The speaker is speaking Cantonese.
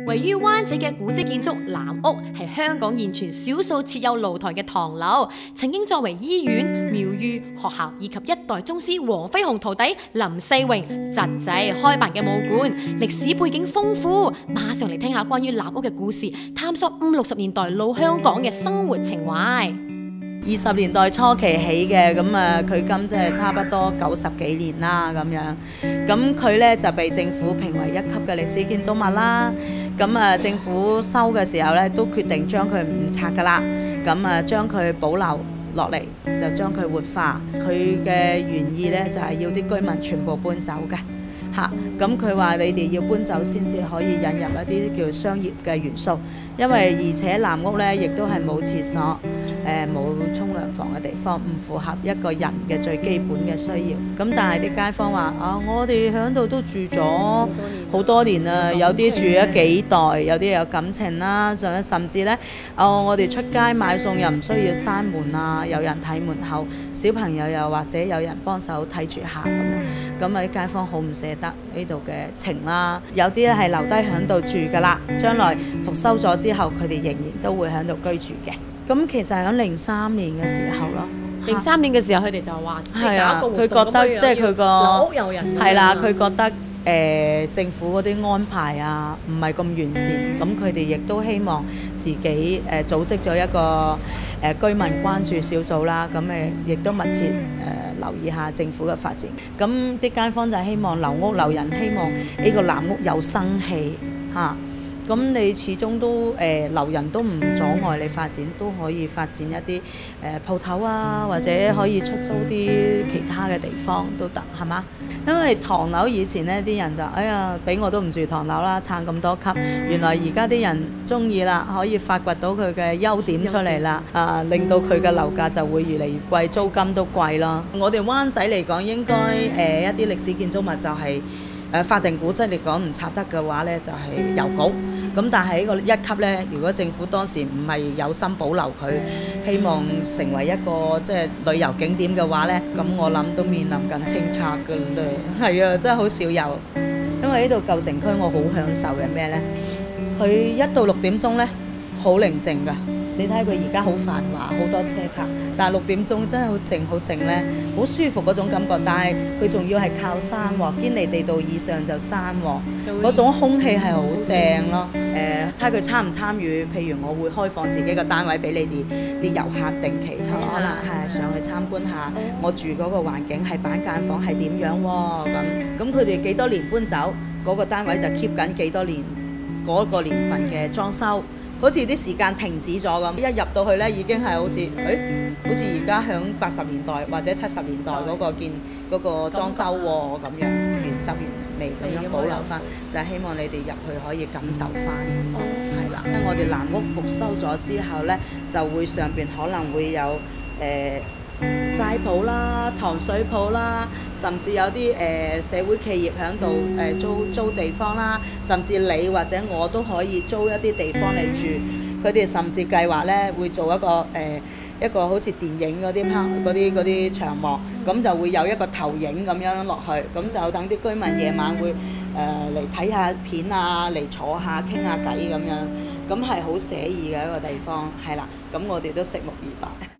位於灣仔嘅古蹟建築藍屋係香港現存少數設有露台嘅唐樓，曾經作為醫院、廟宇、學校以及一代宗師黃飛鴻徒弟林世榮侄仔開辦嘅武館，歷史背景豐富。馬上嚟聽下關於藍屋嘅故事，探索50、60年代老香港嘅生活情懷。 20年代初期起嘅，咁佢今即係差不多90幾年啦咁樣。咁佢呢就被政府評為1級嘅歷史建築物啦。咁政府收嘅時候呢，都決定將佢唔拆㗎啦。咁將佢保留落嚟，就將佢活化。佢嘅原意呢，就係要啲居民全部搬走嘅。咁佢話你哋要搬走先至可以引入一啲叫商業嘅元素，因為而且藍屋呢亦都係冇廁所。冇沖涼房嘅地方，唔符合一個人嘅最基本嘅需要。咁但係啲街坊話我哋喺度都住咗好多年啦，有啲住咗幾代，有啲有感情啦，甚至呢，我哋出街買餸又唔需要閂門啊，有人睇門口，小朋友又或者有人幫手睇住下咁樣。咁啲街坊好唔捨得呢度嘅情啦，有啲咧係留低喺度住㗎啦，將來復修咗之後，佢哋仍然都會喺度居住嘅。咁其實喺03年嘅時候咯 ，03年嘅時候佢哋就話， 係啊，佢覺得即係佢個樓屋有人係啦，佢覺得政府嗰啲安排啊唔係咁完善，咁佢哋亦都希望自己組織咗一個居民關注小組啦，咁亦都密切留意下政府嘅發展。咁啲街坊就希望留屋留人，希望呢個藍屋有生氣嚇。咁你始終都留人都唔阻礙你發展，都可以發展一啲鋪頭啊，或者可以出租啲其他嘅地方都得，係嘛？因為唐樓以前呢啲人就俾我都唔住唐樓啦，撐咁多級。原來而家啲人中意啦，可以發掘到佢嘅優點出嚟啦，令到佢嘅樓價就會越嚟越貴，租金都貴咯。我哋灣仔嚟講，應該一啲歷史建築物就係法定古蹟嚟講唔拆得嘅話呢，就係郵局。咁但係呢個1級呢，如果政府當時唔係有心保留佢，希望成為一個即係旅遊景點嘅話呢，咁我諗都面臨緊清拆㗎啦。係啊，真係好少有。因為呢度舊城區我好享受嘅咩呢？佢1到6點鐘呢，好寧靜㗎。你睇佢而家好繁華，好多車泊，但係6點鐘真係好靜好靜呢，好舒服嗰種感覺。但係佢仲要係靠山喎，堅尼地道以上就山喎，嗰種空氣係好正咯。睇佢參唔參與，譬如我會開放自己個單位俾你哋啲遊客定期可能係上去參觀下我住嗰個環境係板間房係點樣喎。咁佢哋幾多年搬走，嗰個單位就 keep 緊幾多年嗰個年份嘅裝修。好似啲時間停止咗咁，一入到去呢已經係好似，好似而家響80年代或者70年代嗰個嗰個裝修喎咁樣，原汁原味咁樣保留翻，就係希望你哋入去可以感受翻。係啦，我哋藍屋復修咗之後呢，就會上邊可能會有齋鋪啦、糖水鋪啦，甚至有啲社會企業喺度租地方啦，甚至你或者我都可以租一啲地方嚟住。佢哋甚至計劃呢會做一個好似電影嗰啲場幕，咁就會有一個投影咁樣落去，咁就等啲居民夜晚會嚟睇下片啊，嚟坐下傾下偈咁樣，咁係好寫意嘅一個地方，係啦，咁我哋都拭目以待。